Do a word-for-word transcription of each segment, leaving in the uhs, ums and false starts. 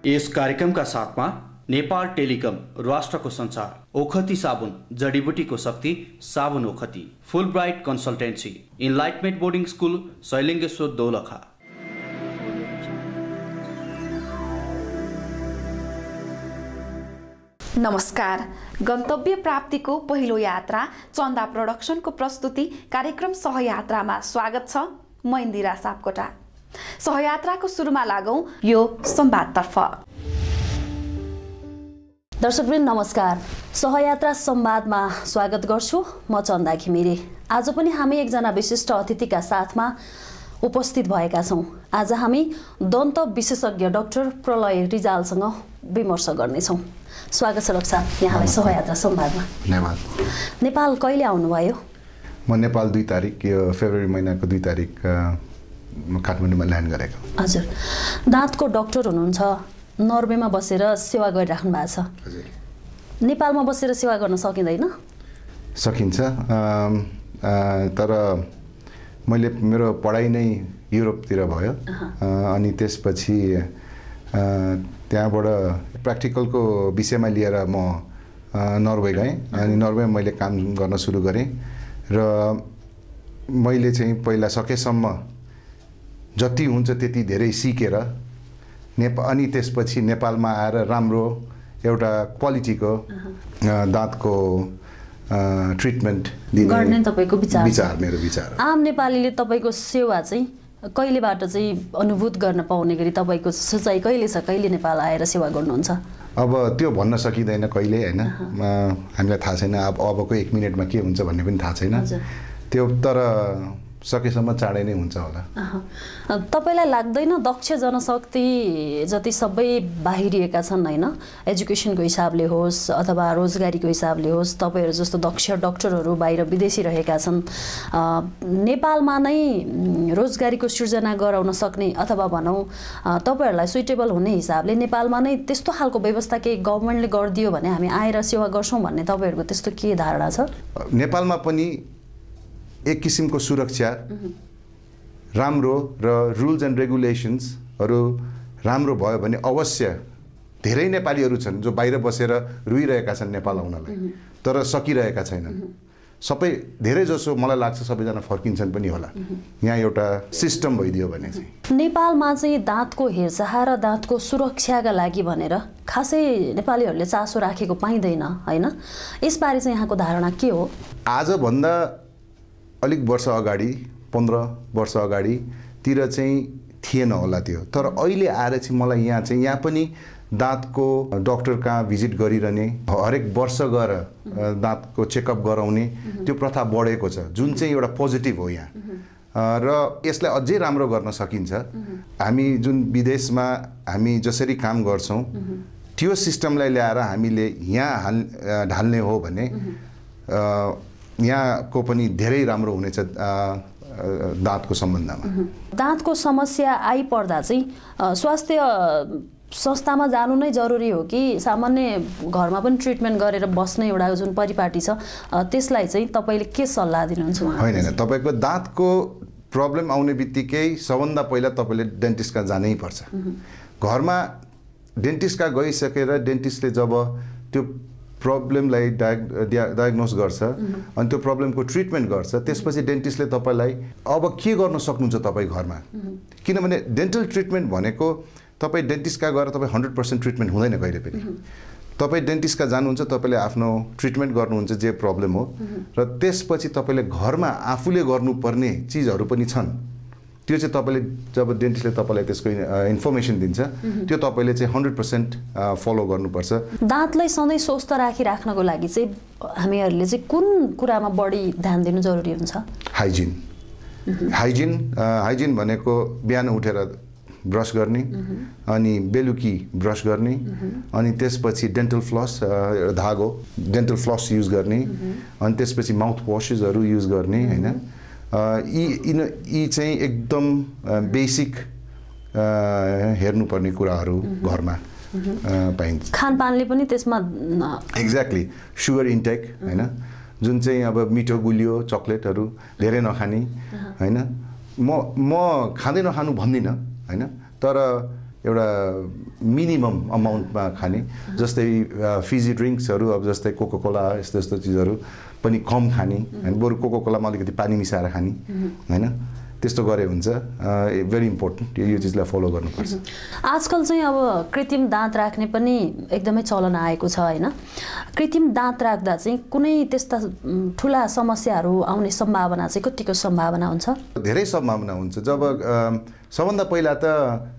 यस कार्यक्रमका साथमा नेपाल टेलिकम, राष्ट्रको संचार, ओखती साबुन, जडीबुटीको शक्ति, साबुन ओखती, full bright consultancy, enlightenment boarding school, Shailingeshwar Dolakha. नमस्कार। गन्तव्य प्राप्तिको पहिलो यात्रा चन्दा प्रोडक्सनको प्रस्तुति कार्यक्रम सहयात्रामा स्वागत छ। म इन्दिरा सापकोटा। सहयात्राको सुरुमा लागौं यो संवादतर्फ। दर्शकवृन्द नमस्कार। सहयात्रा संवादमा स्वागत गर्छु। म चन्दा घिमिरे। आज पनि हामी एकजना विशिष्ट अतिथिका साथमा उपस्थित भएका छौं। आज हामी दन्त विशेषज्ञ डाक्टर प्रलय रिजालसँग विमर्श गर्नेछौं। स्वागत छ डाक्टर साहब यहाँलाई सहयात्रा संवादमा। धन्यवाद। नेपाल कहिले आउनुभयो? म नेपाल दुई तारिक यो फेब्रुअरी महिनाको दुई तारिक म काठमाडौँमा ल्यान्ड गरेको। हजुर। दाँतको डाक्टर हुनुहुन्छ, नर्वेमा बसेर सेवा गरिराख्नु भएको छ। हजुर। नेपालमा बसेर सेवा गर्न सकिँदैन? सकिन्छ, तर मैले मेरो पढाइ नै युरोपतिर भयो। अनि त्यसपछि त्यहाँबाट प्र्याक्टिकलको विषयमा लिएर म नर्वे गएँ। अनि नर्वेमा मैले काम गर्न सुरु गरेँ र मैले चाहिँ पहिला सकेसम्म जति हुन्छ त्यति धेरै सिकेर नेपाल अनि त्यसपछि नेपालमा आएर राम्रो एउटा क्वालिटीको दाँतको ट्रिटमेन्ट गर्ने तपाईको विचार विचार मेरो विचार। आम नेपालीले तपाईको सेवा चाहिँ कहिलेबाट चाहिँ अनुभूत गर्न पाउने गरी तपाईको सोचाइ कहिले छ? कहिले नेपाल आएर सेवा गर्नुहुन्छ? अब त्यो भन्न सकिँदैन कहिले, हैन। हामीलाई थाहा छैन अब अबको एक मिनेटमा के हुन्छ भन्ने पनि थाहा छैन। त्यो तर सकेसम्म चाँडै नै हुन्छ होला। तपाईलाई लाग्दैन दक्ष जनशक्ति जति सबै बाहिरिएका छन्, हैन, एजुकेसनको हिसाबले होस् अथवा रोजगारीको हिसाबले होस्, तपाईहरु जस्तो दक्ष डाक्टरहरू बाहिर विदेशी रहेका छन्, नेपालमा नै रोजगारीको सृजना गराउन सक्ने अथवा भनौं तपाईहरुलाई सुइटेबल हुने हिसाबले नेपालमा नै त्यस्तो खालको व्यवस्था के गभर्नमेन्टले गरिदियो भने हामी आएर सेवा गर्छौं भन्ने तपाईहरुको त्यस्तो के धारणा छ? नेपालमा पनि एक किसिमको सुरक्षा राम्रो र रुल्स एन्ड रेगुलेसन्सहरू राम्रो भयो भने अवश्य धेरै नेपालीहरू छन् जो बाहिर बसेर रुइरहेका छन् नेपाल आउनलाई, तर सकिरहेका छैनन्। सबै धेरै जसो मलाई लाग्छ सबैजना फर्किन्छन् पनि होला यहाँ एउटा सिस्टम भइदियो भने चाहिँ। नेपालमा चाहिँ दाँतको हेरचाह र दाँतको सुरक्षाका लागि भनेर खासै नेपालीहरूले चासो राखेको पाइँदैन, हैन? यसबारे चाहिँ यहाँको धारणा के हो? आजभन्दा अलिक वर्ष अगाडि पन्ध्र वर्ष अगाडि तिर चाहिँ थिएन होला त्यो, तर अहिले आएर चाहिँ मलाई यहाँ चाहिँ यहाँ पनि दाँतको डाक्टर कहाँ भिजिट गरिरहने, हरेक वर्ष गएर दाँतको चेकअप गराउने त्यो प्रथा बढेको छ, जुन चाहिँ एउटा पोजिटिभ हो यहाँ। र यसलाई अझै राम्रो गर्न सकिन्छ। हामी जुन विदेशमा हामी जसरी काम गर्छौं त्यो सिस्टमलाई ल्याएर हामीले यहाँ हाल ढाल्ने हो भने यहाँको पनि धेरै राम्रो हुनेछ दाँतको सम्बन्धमा। दाँतको समस्या आइपर्दा चाहिँ स्वास्थ्य संस्थामा जानु नै जरुरी हो कि सामान्य घरमा पनि ट्रिटमेन्ट गरेर बस्ने एउटा जुन परिपाटी छ त्यसलाई चाहिँ तपाईले के सल्लाह दिनुहुन्छ? हैन हैन, तपाईको दाँतको प्रब्लम आउने बित्तिकै सबभन्दा पहिला तपाईले डेन्टिस्टका जानै पर्छ। घरमा डेन्टिस्टका गइसकेर डेन्टिस्टले जब त्यो प्रब्लमलाई डायग्नोस गर्छ अनि त्यो प्रब्लमको ट्रिटमेन्ट गर्छ, त्यसपछि डेन्टिस्टले तपाईलाई अब के गर्न सक्नुहुन्छ तपाईँ घरमा, किनभने डेन्टल ट्रिटमेन्ट भनेको तपाईँ डेन्टिस्टका गएर तपाईँ हन्ड्रेड पर्सेन्ट ट्रिटमेन्ट हुँदैन कहिले पनि। तपाईँ डेन्टिस्टका जानुहुन्छ, तपाईँले आफ्नो ट्रिटमेन्ट गर्नुहुन्छ जे प्रब्लम हो, र त्यसपछि तपाईँले घरमा आफूले गर्नुपर्ने चिजहरू पनि छन्। त्यो चाहिँ तपाईँले जब डेन्टिस्टले तपाईँलाई त्यसको इन्फर्मेसन दिन्छ त्यो तपाईँले चाहिँ हन्ड्रेड पर्सेन्ट फलो गर्नुपर्छ। दाँतलाई सधैँ स्वस्थ राखिराख्नको लागि चाहिँ हामीहरूले चाहिँ कुन कुरामा बढी ध्यान दिनु जरुरी हुन्छ? हाइजिन। हाइजिन हाइजिन भनेको बिहान उठेर ब्रस गर्ने, अनि बेलुकी ब्रस गर्ने, अनि त्यसपछि डेन्टल फ्लस धागो डेन्टल फ्लस युज गर्ने, अनि त्यसपछि माउथ वासेसहरू युज गर्ने, हैन? यी यी चाहिँ एकदम बेसिक हेर्नुपर्ने कुराहरू घरमा पाइन्छ। खानपानले पनि त्यसमा एक्ज्याक्टली सुगर इन्टेक, हैन, जुन चाहिँ अब मिठो गुलियो चकलेटहरू धेरै नखाने, हैन। म म खाँदै नखानु भन्दिनँ, हैन, तर एउटा मिनिमम अमाउन्टमा खाने, जस्तै फिजी ड्रिङ्क्सहरू अब जस्तै कोका कोला यस्तो यस्तो चिजहरू पनि कम खाने होइन, बरु कोका कोलामा अलिकति पानी मिसाएर खाने होइन, त्यस्तो गरे हुन्छ। भेरी इम्पोर्टेन्ट यो चिजलाई फलो गर्नुपर्छ। आजकल चाहिँ अब कृत्रिम दाँत राख्ने पनि एकदमै चलन आएको छ होइन। कृत्रिम दाँत राख्दा चाहिँ कुनै त्यस्ता ठुला समस्याहरू आउने सम्भावना चाहिँ कतिको सम्भावना हुन्छ? धेरै सम्भावना हुन्छ। जब सबभन्दा पहिला त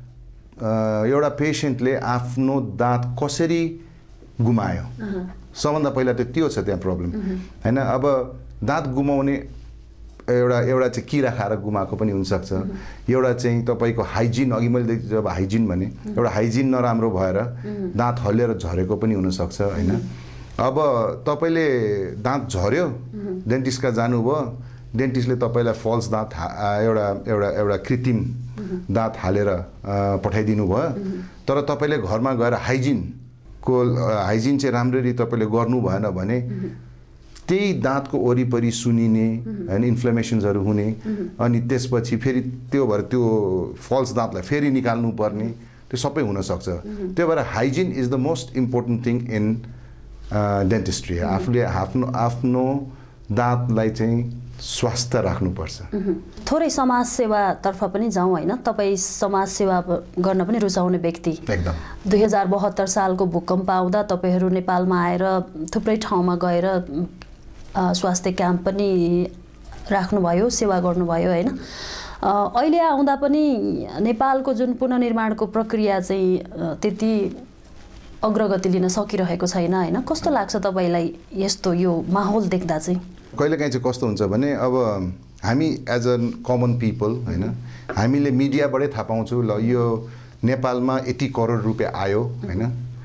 एउटा पेसेन्टले आफ्नो दाँत कसरी गुमायो, सबभन्दा पहिला त त्यो छ त्यहाँ प्रब्लम होइन। अब दाँत गुमाउने एउटा एउटा चाहिँ किरा खाएर गुमाएको पनि हुनसक्छ, एउटा चाहिँ तपाईँको हाइजिन, अघि मैले जब हाइजिन भने एउटा हाइजिन नराम्रो भएर दाँत हल्लिएर झरेको पनि हुनसक्छ होइन। अब तपाईँले दाँत झर्यो, डेन्टिस्टका जानुभयो, डेन्टिस्टले तपाईँलाई फल्स दाँत एउटा एउटा एउटा कृत्रिम दाँत हालेर पठाइदिनु भयो, तर तपाईँले घरमा गएर हाइजिनको हाइजिन चाहिँ राम्ररी तपाईँले गर्नु भएन भने त्यही दाँतको वरिपरि सुनिने होइन, इन्फ्लेमेसन्सहरू हुने, अनि त्यसपछि फेरि त्यो भएर त्यो फल्स दाँतलाई फेरि निकाल्नु पर्ने, त्यो सबै हुनसक्छ। त्यही भएर hygiene is the most important thing in dentistry. आफूले आफ्नो आफ्नो दाँतलाई चाहिँ स्वास्थ्य राख्नुपर्छ। थोरै समाजसेवातर्फ पनि जाउँ होइन। तपाईँ समाजसेवा गर्न पनि रुचाउने व्यक्ति एकदम। दुई हजार बहत्तर सालको भूकम्प आउँदा तपाईँहरू नेपालमा आएर थुप्रै ठाउँमा गएर स्वास्थ्य क्याम्प पनि राख्नुभयो, सेवा गर्नुभयो होइन। अहिले आउँदा पनि नेपालको जुन पुनर्निर्माणको प्रक्रिया चाहिँ त्यति अग्रगति लिन सकिरहेको छैन होइन। कस्तो लाग्छ तपाईँलाई यस्तो यो माहौल देख्दा चाहिँ? कहिलेकाहीँ चाहिँ कस्तो हुन्छ भने अब हामी एज अ कमन पिपल होइन, हामीले मिडियाबाटै थाहा पाउँछौँ ल यो नेपालमा यति करोड रुपियाँ आयो होइन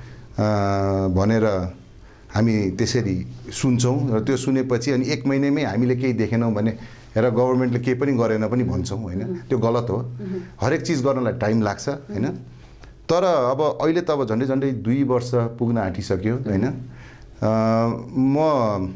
भनेर हामी त्यसरी सुन्छौँ, र त्यो सुनेपछि अनि एक महिनामै हामीले केही देखेनौँ भने हेर गभर्मेन्टले केही पनि गरेन पनि भन्छौँ होइन। त्यो गलत हो। हरेक चिज गर्नलाई टाइम लाग्छ होइन। तर अब अहिले त अब झन्डै झन्डै दुई वर्ष पुग्न आँटिसक्यो होइन। म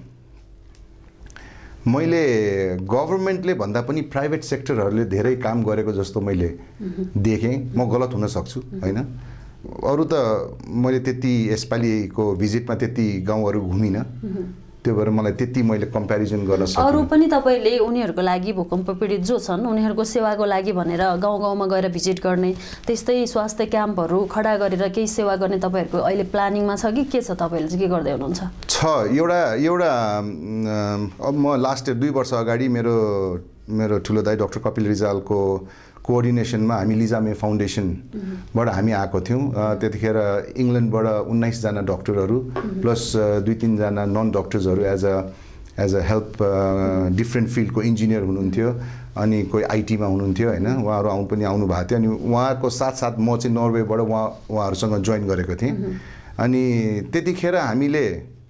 मैले गभर्मेन्टले भन्दा पनि प्राइभेट सेक्टरहरूले धेरै काम गरेको जस्तो मैले देखेँ। म गलत हुन सक्छु होइन। अरू त मैले त्यति यसपालिको भिजिटमा त्यति गाउँहरू घुमिनँ, त्यो भएर मलाई त्यति मैले कम्पेरिजन गर्न सक्छु। अरू पनि तपाईँले उनीहरूको लागि भूकम्प पीडित जो छन् उनीहरूको सेवाको लागि भनेर गाउँ गाउँमा गएर भिजिट गर्ने, त्यस्तै स्वास्थ्य क्याम्पहरू खडा गरेर केही सेवा गर्ने तपाईँहरूको अहिले प्लानिङमा छ कि के छ? तपाईँले चाहिँ के गर्दै हुनुहुन्छ? छ एउटा एउटा अब म लास्ट दुई वर्ष अगाडि मेरो मेरो ठुलो दाइ डाक्टर कपिल रिजालको कोअर्डिनेसनमा हामी लिजामे फाउन्डेसनबाट हामी आएको थियौँ। त्यतिखेर इङ्ल्यान्डबाट उन्नाइसजना डक्टरहरू प्लस दुई तिनजना नन डक्टर्सहरू as a as a help different फिल्डको इन्जिनियर हुनुहुन्थ्यो, अनि कोही आइटीमा हुनुहुन्थ्यो होइन। उहाँहरू आउनु पनि आउनु भएको थियो। अनि उहाँको साथसाथ म चाहिँ नर्वेबाट उहाँ उहाँहरूसँग जोइन गरेको थिएँ। अनि त्यतिखेर हामीले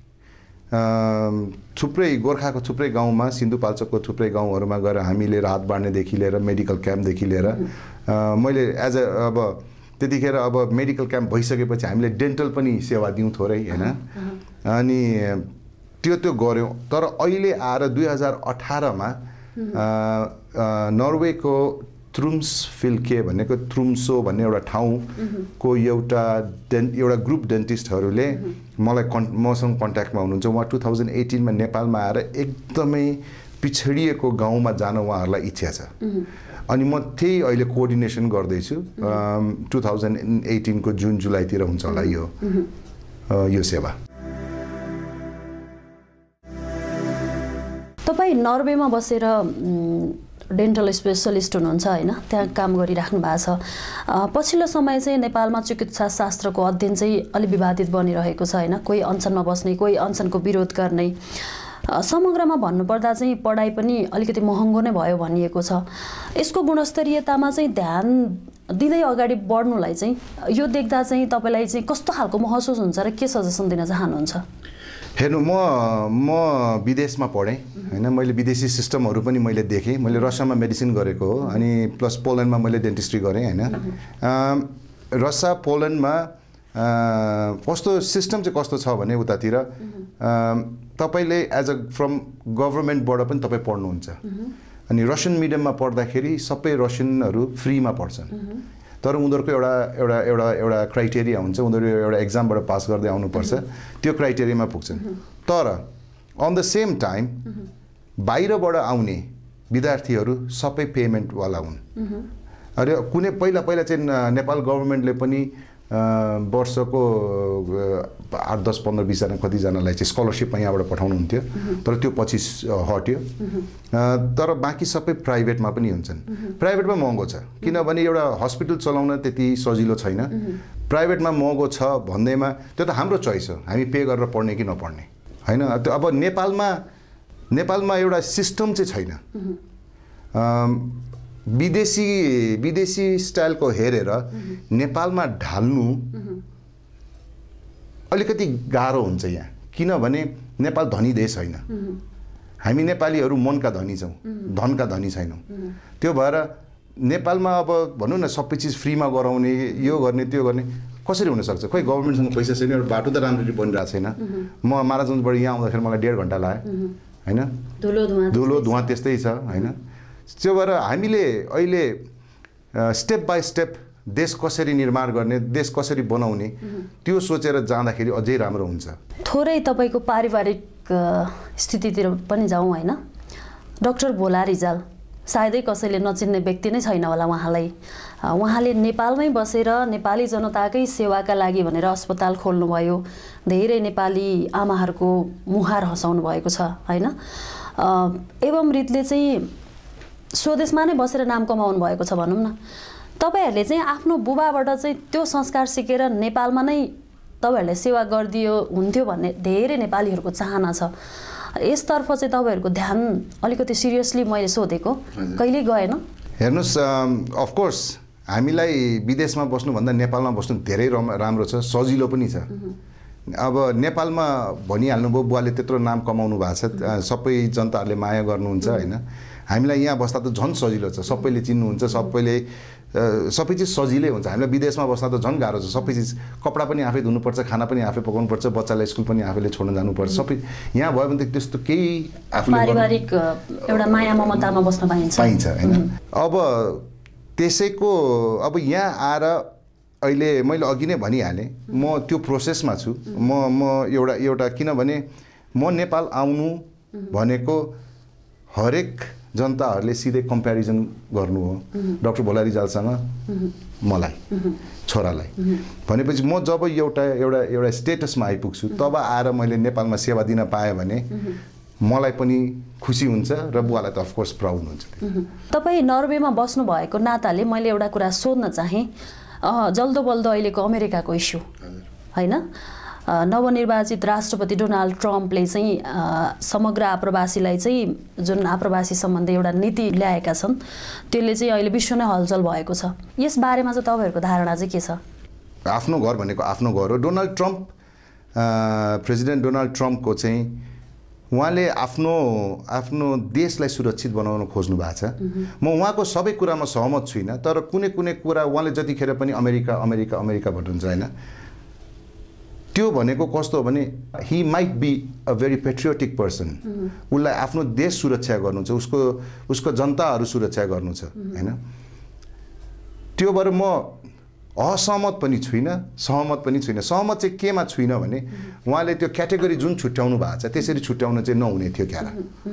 थुप्रै गोर्खाको थुप्रै गाउँमा, सिन्धुपाल्चोकको थुप्रै गाउँहरूमा गएर हामीले राहत बाँड्नेदेखि लिएर मेडिकल क्याम्पदेखि लिएर मैले एज अ अब त्यतिखेर अब मेडिकल क्याम्प भइसकेपछि हामीले डेन्टल पनि सेवा दिउँ थोरै होइन। अनि त्यो त्यो गऱ्यौँ। तर अहिले आएर दुई हजार अठारमा नर्वेको त्रुम्सफिल्के भनेको त्रुम्सो भन्ने एउटा ठाउँको एउटा डेन् एउटा ग्रुप डेन्टिस्टहरूले मलाई कन् मसँग कन्ट्याक्टमा हुनुहुन्छ। उहाँ टु थाउजन्ड एटिनमा नेपालमा आएर एकदमै पिछडिएको गाउँमा जान उहाँहरूलाई इच्छा छ। अनि म त्यही अहिले कोअर्डिनेसन गर्दैछु। टु थाउजन्ड एटिनको जुन जुलाईतिर हुन्छ होला यो यो सेवा। तपाईँ नर्वेमा बसेर डेन्टल स्पेसलिस्ट हुनुहुन्छ होइन, त्यहाँ काम गरिराख्नु भएको छ। पछिल्लो समय चाहिँ नेपालमा चिकित्सा शास्त्रको अध्ययन चाहिँ अलि विवादित बनिरहेको छ होइन। कोही अनसनमा बस्ने, कोही अनसनको विरोध गर्ने। समग्रमा भन्नुपर्दा चाहिँ पढाइ पनि अलिकति महँगो नै भयो भनिएको छ। यसको गुणस्तरीयतामा चाहिँ ध्यान दिँदै अगाडि बढ्नुलाई चाहिँ यो देख्दा चाहिँ तपाईँलाई चाहिँ कस्तो खालको महसुस हुन्छ र के सजेसन दिन चाहनुहुन्छ? हेर्नु, म म विदेशमा पढेँ होइन। मैले विदेशी सिस्टमहरू पनि मैले देखेँ। मैले रसियामा मेडिसिन गरेको हो, अनि प्लस पोल्यान्डमा मैले डेन्टिस्ट्री गरेँ होइन। रसिया पोल्यान्डमा कस्तो सिस्टम चाहिँ कस्तो छ भने उतातिर तपाईँले एज अ फ्रम गभर्मेन्टबाट पनि तपाईँ पढ्नुहुन्छ। अनि रसियन मिडियममा पढ्दाखेरि सबै रसियनहरू फ्रीमा पढ्छन्। तर उनीहरूको एउटा एउटा एउटा एउटा क्राइटेरिया हुन्छ उनीहरू एउटा एक्जामबाट पास गर्दै आउनुपर्छ त्यो क्राइटेरियामा पुग्छन् तर अन द सेम टाइम बाहिरबाट आउने विद्यार्थीहरू सबै पेमेन्टवाला हुन् अरे कुनै पहिला पहिला चाहिँ नेपाल गभर्मेन्टले पनि वर्षको आठ दस पन्ध्र बिसजना कतिजनालाई चाहिँ स्कलरसिप यहाँबाट पठाउनुहुन्थ्यो तर त्यो पछि हट्यो तर बाँकी सबै प्राइभेटमा पनि हुन्छन् प्राइभेटमा महँगो छ किनभने एउटा हस्पिटल चलाउन त्यति सजिलो छैन प्राइभेटमा महँगो छ भन्दैमा त्यो त हाम्रो चोइस हो हामी पे गरेर पढ्ने कि नपढ्ने होइन अब नेपालमा नेपालमा एउटा सिस्टम चाहिँ छैन विदेशी विदेशी स्टाइलको हेरेर नेपालमा ढाल्नु अलिकति गाह्रो हुन्छ यहाँ किनभने नेपाल धनी देश होइन हामी नेपालीहरू मनका धनी छौँ धनका धनी छैनौँ त्यो भएर नेपालमा अब भनौँ न सबै चिज फ्रीमा गराउने यो गर्ने त्यो गर्ने कसरी हुनसक्छ खोइ गभर्मेन्टसँग पैसा छैन एउटा बाटो त राम्ररी बनिरहेको छैन म माराजुन्सबाट यहाँ आउँदाखेरि मलाई डेढ घन्टा लाग्यो होइन धुलो धुवा धुलो धुवा त्यस्तै छ होइन त्यो भएर हामीले अहिले स्टेप बाई स्टेप देश कसरी निर्माण गर्ने देश कसरी बनाउने त्यो सोचेर जाँदाखेरि अझै राम्रो हुन्छ थोरै तपाईँको पारिवारिक स्थितितिर पनि जाउँ होइन डाक्टर भोला रिजाल सायदै कसैले नचिन्ने व्यक्ति नै छैन होला उहाँलाई उहाँले नेपालमै बसेर नेपाली जनताकै सेवाका लागि भनेर अस्पताल खोल्नुभयो धेरै नेपाली आमाहरूको मुहार हँसाउनु भएको छ होइन एवं रीतले चाहिँ स्वदेशमा नै बसेर नाम कमाउनु भएको छ भनौँ न तपाईहरूले चाहिँ आफ्नो बुबाबाट चाहिँ त्यो संस्कार सिकेर नेपालमा नै तपाईहरूले सेवा गरिदियो हुन्थ्यो भन्ने धेरै नेपालीहरूको चाहना छ यसतर्फ चाहिँ तपाईँहरूको ध्यान अलिकति सिरियसली मैले सोधेको कहिले गएन हेर्नुहोस् अफकोर्स हामीलाई विदेशमा बस्नुभन्दा नेपालमा बस्नु धेरै राम्रो छ सजिलो पनि छ अब नेपालमा भनिहाल्नुभयो बुवाले त्यत्रो नाम कमाउनु भएको छ सबै जनताहरूले माया गर्नुहुन्छ होइन हामीलाई यहाँ बस्दा त झन् सजिलो छ सबैले चिन्नुहुन्छ सबैले सबै चिज सजिलै हुन्छ हामीलाई विदेशमा बस्दा त झन् गाह्रो छ सबै चिज कपडा पनि आफै धुनुपर्छ खाना पनि आफै पकाउनुपर्छ बच्चालाई स्कुल पनि आफैले छोड्न जानुपर्छ सबै यहाँ भयो भने त त्यस्तो केही आफूले पारिवारिक एउटा माया ममतामा बस्न पाइन्छ पाइन्छ होइन अब त्यसैको अब यहाँ आएर अहिले मैले अघि नै भनिहालेँ म त्यो प्रोसेसमा छु म म एउटा एउटा किनभने म नेपाल आउनु भनेको हरेक जनताहरूले सिधै कम्पेरिजन गर्नु हो डाक्टर भोला रिजालसँग मलाई छोरालाई भनेपछि म जब एउटा एउटा एउटा स्टेटसमा आइपुग्छु तब आएर मैले नेपालमा सेवा दिन पाएँ भने मलाई पनि खुसी हुन्छ र बुवालाई त अफकोर्स प्राउड हुन्छ तपाईँ नर्वेमा बस्नु भएको नाताले मैले एउटा कुरा सोध्न चाहेँ जल्दो बल्दो अहिलेको अमेरिकाको इस्यु होइन नवनिर्वाचित राष्ट्रपति डोनाल्ड ट्रम्पले चाहिँ समग्र आप्रवासीलाई चाहिँ जुन आप्रवासी सम्बन्धी एउटा नीति ल्याएका छन् त्यसले चाहिँ अहिले विश्व नै हलचल भएको छ यस बारेमा चाहिँ तपाईँहरूको धारणा चाहिँ के छ आफ्नो घर भनेको आफ्नो घर हो डोनाल्ड ट्रम्प प्रेसिडेन्ट डोनाल्ड ट्रम्पको चाहिँ उहाँले आफ्नो आफ्नो देशलाई सुरक्षित बनाउन खोज्नु भएको छ म उहाँको सबै कुरामा सहमत छुइनँ तर कुनै कुनै कुरा उहाँले जतिखेर पनि अमेरिका अमेरिका अमेरिका भन्नुहुन्छ होइन त्यो भनेको कस्तो हो भने he might be a very patriotic person उसलाई आफ्नो देश सुरक्षा गर्नु छ उसको उसको जनताहरू सुरक्षा गर्नु छ होइन त्यो भएर म असहमत पनि छुइनँ सहमत पनि छुइनँ सहमत चाहिँ केमा छुइनँ भने उहाँले त्यो क्याटेगोरी जुन छुट्याउनु भएको छ त्यसरी छुट्याउन चाहिँ नहुने थियो क्यारा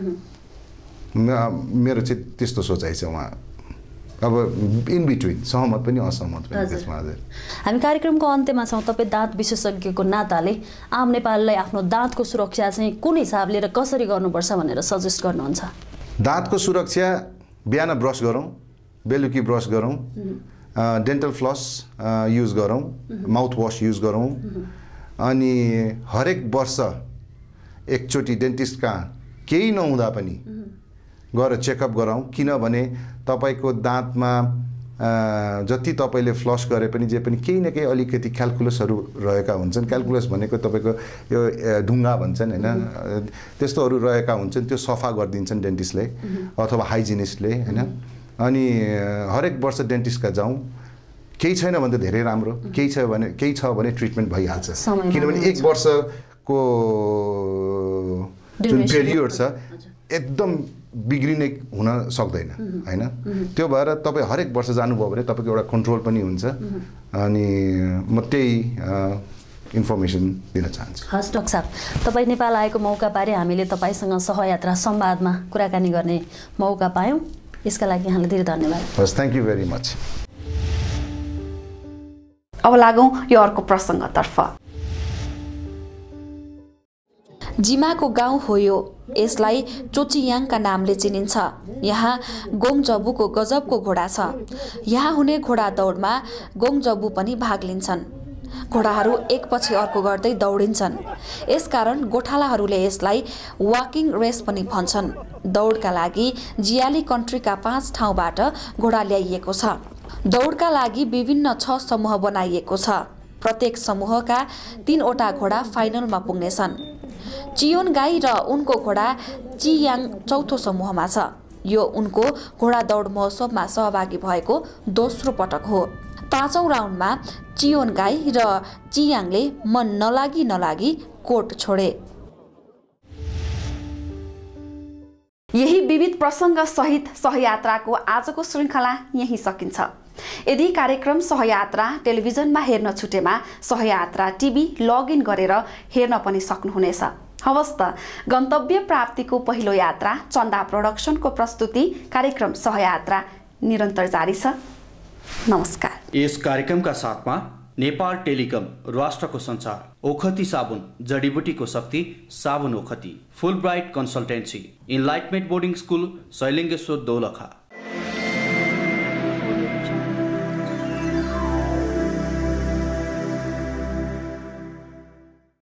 मेरो चाहिँ त्यस्तो सोचाइ छ उहाँ अब इन बिट्विन सहमत पनि असहमत पनि त्यसमा हजुर हामी कार्यक्रमको अन्त्यमा छौँ तपाईँ दाँत विशेषज्ञको नाताले आम नेपालीलाई आफ्नो दाँतको सुरक्षा चाहिँ कुन हिसाबले र कसरी गर्नुपर्छ भनेर सजेस्ट गर्नुहुन्छ दाँतको सुरक्षा बिहान ब्रस गरौँ बेलुकी ब्रस गरौँ डेन्टल फ्लस युज गरौँ माउथ वास युज गरौँ अनि हरेक वर्ष एकचोटि डेन्टिस्ट कहाँ केही नहुँदा पनि गएर चेकअप गराउँ किनभने तपाईँको दाँतमा जति तपाईँले फ्लस गरे पनि जे पनि केही न केही अलिकति क्यालकुलसहरू रहेका हुन्छन् क्यालकुलस भनेको तपाईँको यो ढुङ्गा भन्छन् होइन त्यस्तोहरू रहेका हुन्छन् त्यो सफा गरिदिन्छन् डेन्टिस्टले अथवा हाइजिनिस्टले होइन अनि हरेक वर्ष डेन्टिस्टका जाउँ केही छैन भने त धेरै राम्रो केही छ भने केही छ भने ट्रिटमेन्ट भइहाल्छ किनभने एक वर्षको जुन पिरियड छ एकदम बिग्रिने हुन सक्दैन हैन त्यो भएर तपाईँ हरेक वर्ष जानुभयो भने तपाईँको एउटा कन्ट्रोल पनि हुन्छ अनि म त्यही इन्फर्मेसन दिन चाहन्छु। हस् डाक्टर साहब, तपाईँ नेपाल आएको मौका पारे हामीले तपाईँसँग सहयात्रा संवादमा कुराकानी गर्ने मौका पायौँ, यसका लागि यहाँलाई धेरै धन्यवाद। हस्, थ्याङ्क यू भेरी मच। अब लागौँ यो अर्को प्रसङ्गतर्फ। जिमाको गाउँ हो यो, यसलाई चोचियाङका नामले चिनिन्छ। यहाँ गोङजबुको गजबको घोडा छ। यहाँ हुने घोडा दौडमा गोङजबु पनि भाग लिन्छन्। घोडाहरू एकपछि अर्को गर्दै दौडिन्छन्, यसकारण गोठालाहरूले यसलाई वाकिङ रेस पनि भन्छन्। दौडका लागि जियाली कन्ट्रीका पाँच ठाउँबाट घोडा ल्याइएको छ। दौडका लागि विभिन्न छ समूह बनाइएको छ। प्रत्येक समूहका तीनवटा घोडा फाइनलमा पुग्नेछन्। चियोन गाई र उनको घोडा चियाङ चौथो समूहमा छ। यो उनको घोडा दौड महोत्सवमा सहभागी भएको दोस्रो पटक हो। पाँचौं राउन्डमा चियोन गाई र चियाङले मन नलागी नलागी कोट छोडे। यही विविध प्रसङ्ग सहित सहयात्राको आजको श्रृङ्खला यही सकिन्छ। यदि कार्यक्रम सहयात्रा टेलिभिजनमा हेर्न छुटेमा सहयात्रा टिभी लगइन गरेर हेर्न पनि सक्नुहुनेछ। हवस् त, गन्तव्य प्राप्तिको पहिलो यात्रा चन्दा प्रोडक्सनको प्रस्तुति कार्यक्रम सहयात्रा निरन्तर जारी छ। नमस्कार। यस कार्यक्रमका साथमा नेपाल टेलिकम, राष्ट्रको संचार, ओखती साबुन, जडीबुटीको शक्ति, साबुन ओखती, full bright consultancy, enlightenment boarding school, Shailingeshwar Dolakha.